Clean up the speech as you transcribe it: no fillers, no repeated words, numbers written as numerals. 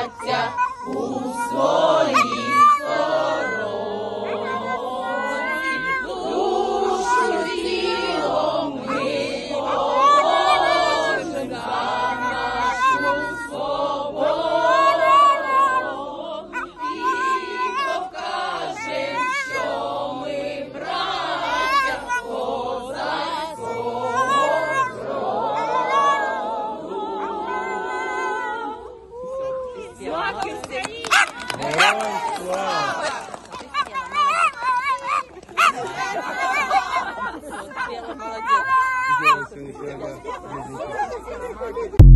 браття у своїй сторонці, душу тілом ми положим за нашу свободу і покажем, що ми браття козацького Героям слава! Молодец.